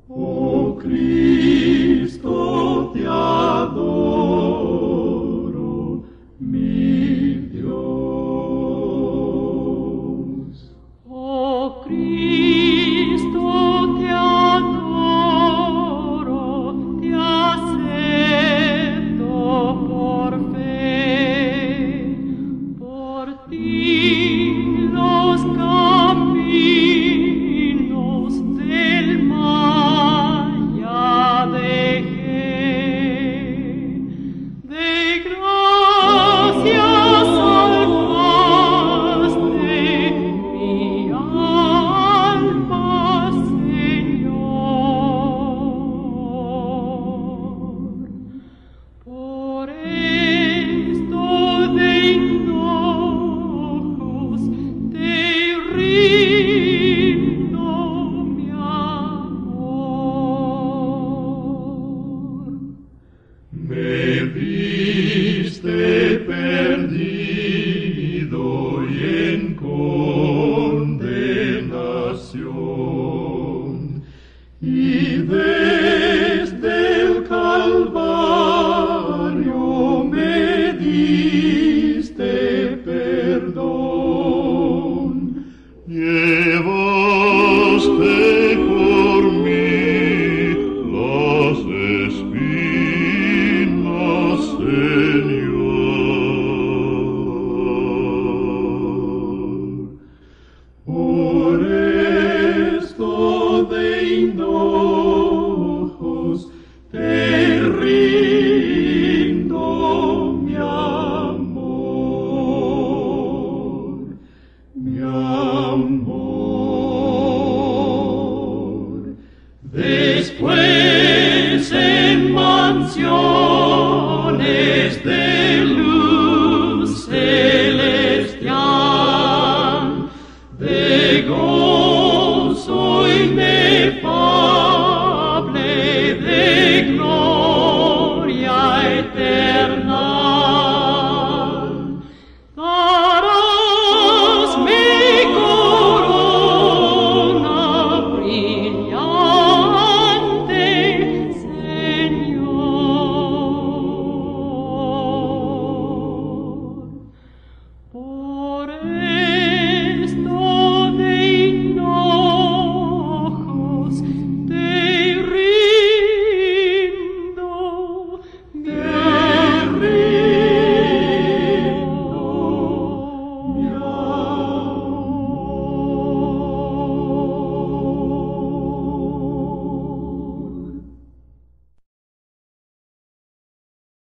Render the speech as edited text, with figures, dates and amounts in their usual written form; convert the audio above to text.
Oh Cristo, te adoro, mi Dios. Oh Cristo, te adoro, te acepto por fe. Por ti los caminos del mal ya dejé. De gracias salvaste mi alma, Señor. Por esto de hinojos te rindo mi amor. Me viste perdido y en condenación, y desde el Calvario me diste perdón. Llevaste por mí las espinas, Señor. Por esto de hinojos te rindo mi amor, mi amor. Después en mansión